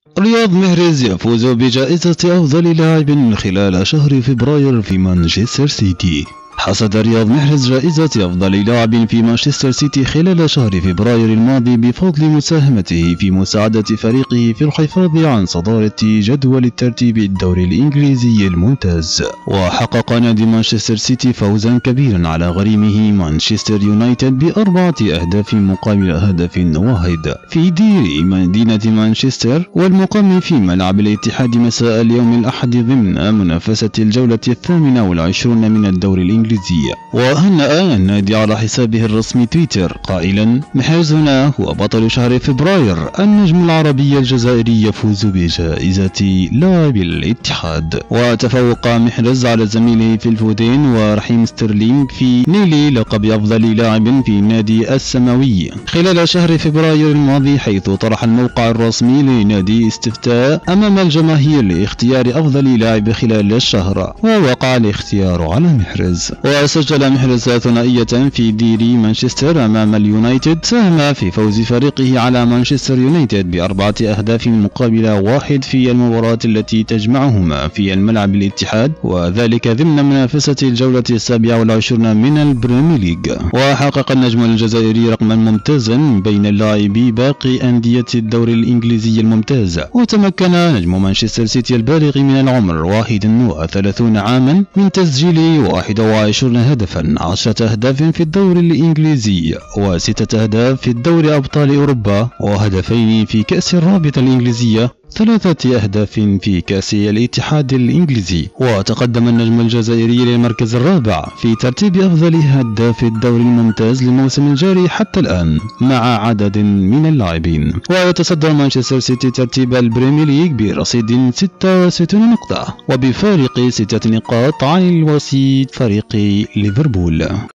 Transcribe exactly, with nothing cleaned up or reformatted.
رياض محرز يفوز بجائزة أفضل لاعب خلال شهر فبراير في مانشستر سيتي. حصد رياض محرز جائزة أفضل لاعب في مانشستر سيتي خلال شهر فبراير الماضي بفضل مساهمته في مساعدة فريقه في الحفاظ عن صدارة جدول الترتيب الدوري الإنجليزي الممتاز. وحقق نادي مانشستر سيتي فوزا كبيرا على غريمه مانشستر يونايتد بأربعة أهداف مقابل هدف واحد في دير مدينة مانشستر، والمقام في ملعب الاتحاد مساء اليوم الأحد ضمن منافسة الجولة الثامنة والعشرون من الدوري الإنجليزي. وهنأ النادي على حسابه الرسمي تويتر قائلا: محرز هنا هو بطل شهر فبراير، النجم العربي الجزائري يفوز بجائزة لاعب الاتحاد. وتفوق محرز على زميله في الفودين ورحيم ستيرلينغ في نيل لقب أفضل لاعب في النادي السماوي خلال شهر فبراير الماضي، حيث طرح الموقع الرسمي لنادي استفتاء أمام الجماهير لاختيار أفضل لاعب خلال الشهر، ووقع الاختيار على محرز. وسجل محرز ثنائية في دير مانشستر أمام اليونايتد، ساهم في فوز فريقه على مانشستر يونايتد بأربعة أهداف مقابل واحد في المباراة التي تجمعهما في الملعب الاتحاد، وذلك ضمن منافسة الجولة السابعة والعشرون من البريمير ليج. وحقق النجم الجزائري رقما ممتازا بين لاعبي باقي أندية الدوري الإنجليزي الممتاز، وتمكن نجم مانشستر سيتي البالغ من العمر واحد وثلاثين عاما من تسجيل واحد وعشرين هدفا، عشرة أهداف في الدوري الإنجليزي وستة أهداف في دوري أبطال أوروبا، وهدفين في كأس الرابطة الإنجليزية، ثلاثة أهداف في كأس الاتحاد الإنجليزي. وتقدم النجم الجزائري للمركز الرابع في ترتيب أفضل هداف الدوري الممتاز للموسم الجاري حتى الآن مع عدد من اللاعبين. ويتصدر مانشستر سيتي ترتيب البريمير ليج برصيد ستة وستين نقطة وبفارق ستة نقاط عن الوصيف فريق ليفربول.